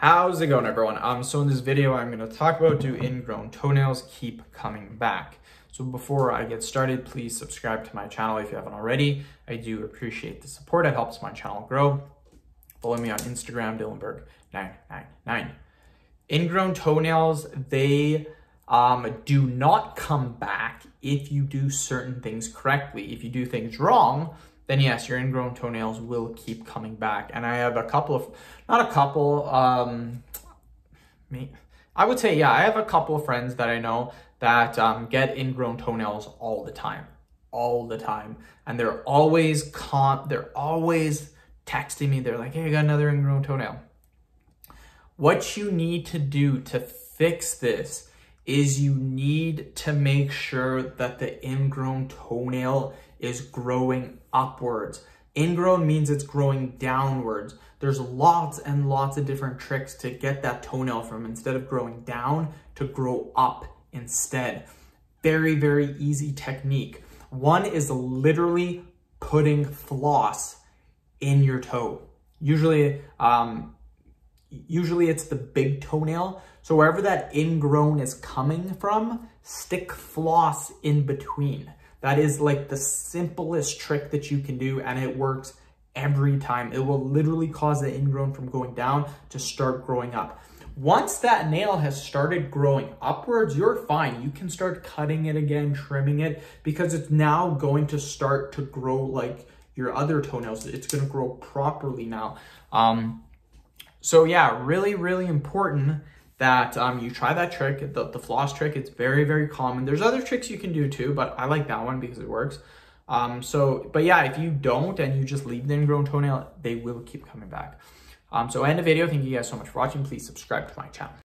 How's it going, everyone? So in this video, I'm going to talk about do ingrown toenails keep coming back? So before I get started, please subscribe to my channel if you haven't already. I do appreciate the support. It helps my channel grow. Follow me on Instagram, Dylanberg999. Ingrown toenails, they do not come back if you do certain things correctly. If you do things wrong, then yes, your ingrown toenails will keep coming back. And I have a couple of, not a couple, I would say, yeah, I have a couple of friends that I know that get ingrown toenails all the time. And they're always texting me. They're like, hey, I got another ingrown toenail. What you need to do to fix this is you need to make sure that the ingrown toenail is growing upwards. Ingrown means it's growing downwards. There's lots and lots of different tricks to get that toenail from instead of growing down to grow up instead. Very, very easy technique. One is literally putting floss in your toe. Usually it's the big toenail. So wherever that ingrown is coming from, stick floss in between. That is like the simplest trick that you can do, and it works every time. It will literally cause the ingrown from going down to start growing up. Once that nail has started growing upwards, you're fine. You can start cutting it again, trimming it, because it's now going to start to grow like your other toenails. It's going to grow properly now. So yeah, really, really important that you try that trick, the floss trick. It's very, very common. There's other tricks you can do too, but I like that one because it works. But yeah, if you don't and you just leave the ingrown toenail, they will keep coming back. So end the video. Thank you guys so much for watching. Please subscribe to my channel.